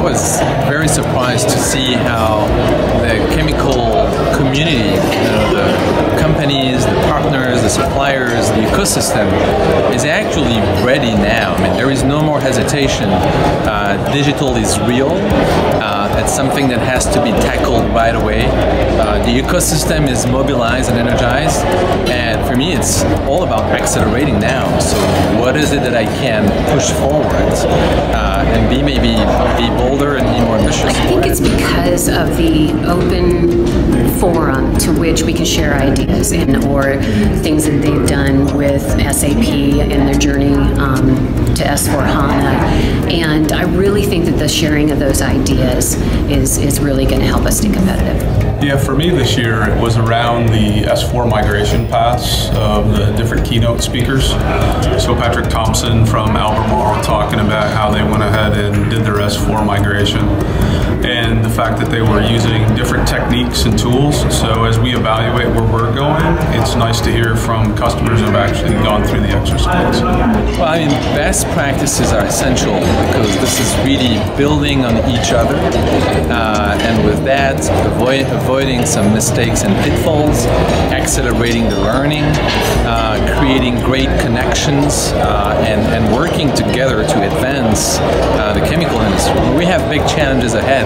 was very surprised to see how the chemical community, the companies, the partners, the suppliers, the ecosystem is actually ready now. I mean, there is no more hesitation. Digital is real. It's something that has to be tackled right away. The ecosystem is mobilized and energized, and for me it's all about accelerating now. So what is it that I can push forward and maybe be bolder and be more ambitious? I think it's because of the open forum to which we can share ideas or things that they've done with SAP and their journey to S/4HANA. And I really think that the sharing of those ideas is really going to help us stay competitive. Yeah, for me this year it was around the S4 migration paths of the different keynote speakers. So Patrick Thompson from Albemarle talking about how they went ahead and did their S4 migration, and the fact that they were using different techniques and tools. So as we evaluate where we're going, it's nice to hear from customers who have actually gone through the exercise. Well, I mean, best practices are essential because this is really building on each other, and with that, avoiding some mistakes and pitfalls, accelerating the learning, creating great connections, and working together to advance the chemical industry. We have big challenges ahead.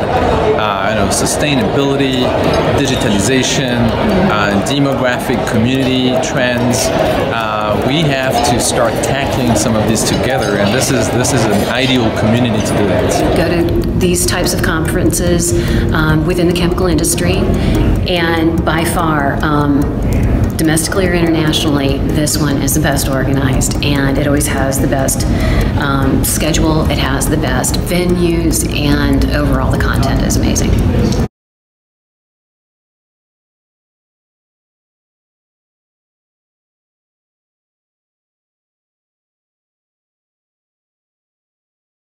Sustainability, digitalization, demographic community trends. We have to start tackling some of these together, and this is an ideal community to do that. Go to these types of conferences within the chemical industry, and by far, domestically or internationally, this one is the best organized, and it always has the best schedule, it has the best venues, and overall the content is amazing.